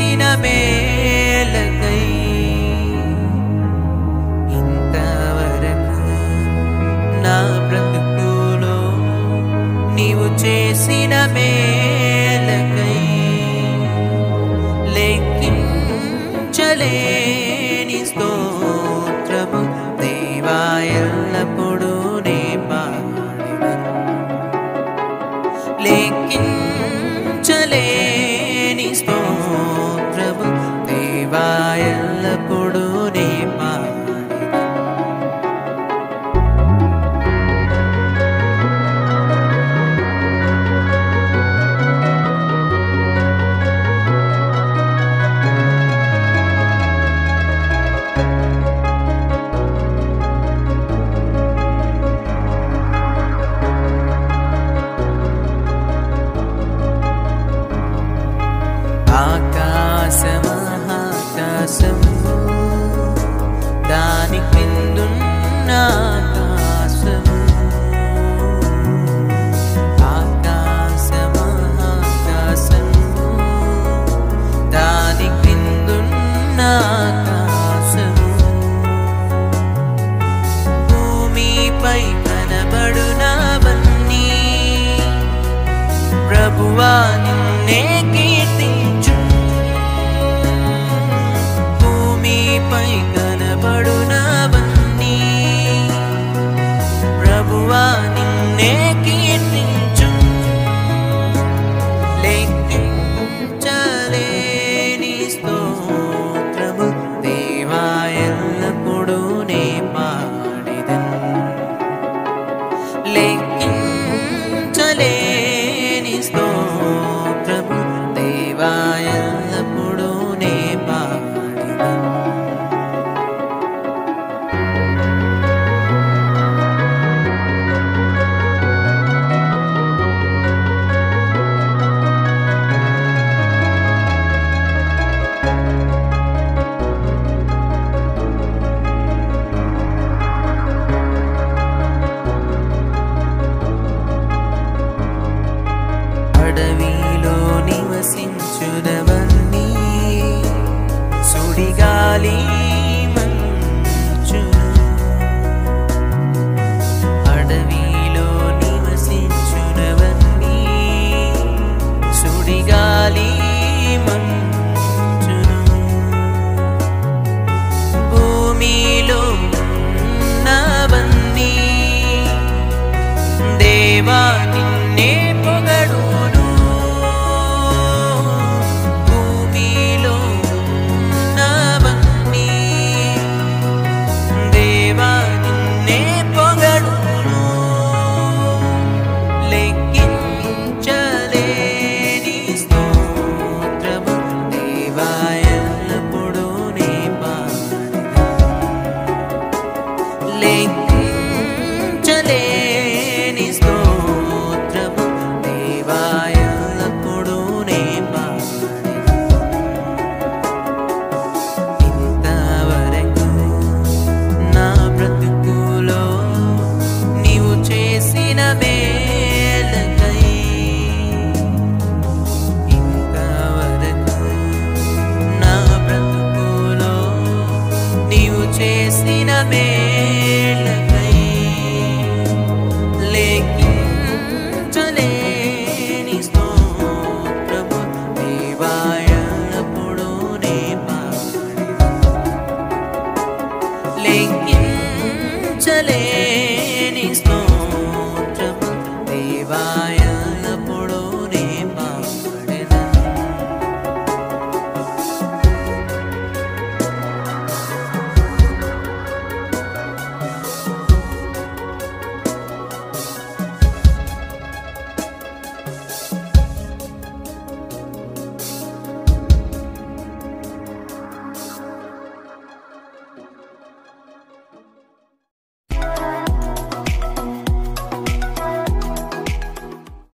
చేసిన మేలకై ఇంతవరకు నా బ్రతుకులో నీవు చేసిన మేలకై లెక్కించలేని స్తోత్రము దేవా ఎల్లప్పుడూ నే పాడెదను. లెక్కించలేని స్తోత్రము దేవా ఎల్లప్పుడూ నే పాడెదను. ఆకాశమహాకాశము దాని క్రిందున్న ఆకాశము ఆకాశమహాకాశము దాని క్రిందున్న ఆకాశము భూమిపై కనబడునవన్నీ ప్రభువా నిన్నే కీర్తించు. భూమిపై కనబడునవన్నీ ప్రభువా నిన్నే కీర్తించు. లెక్కించలేని స్తోత్రము దేవా ఎల్లప్పుడూ నే పాడెదను. లెక్కించలేని స్తోత్రము దేవా ఎల్లప్పుడూ నే పాడెదను. అడవిలో నివసించునవన్నీ సుడిగాలి మంచును. అడవిలో నివసించునవన్నీ సుడిగాలి మంచును. భూమిలో ఉన్నవన్నీ దేవా నిన్నే పొగడును. భూమిలో ఉన్నవన్నీ దేవా నిన్నే పొగడును. లెక్కించలేని స్తోత్రము దేవా ఎల్లప్పుడూ నే పాడెదను. లెక్కించలేని స్తోత్రము దేవా ఎల్లప్పుడూ నే పాడెదను. ఇంతవరకు నా బ్రతుకులో నీవు చేసిన మేలకై ఇంతవరకు నా బ్రతుకులో నీవు చేసిన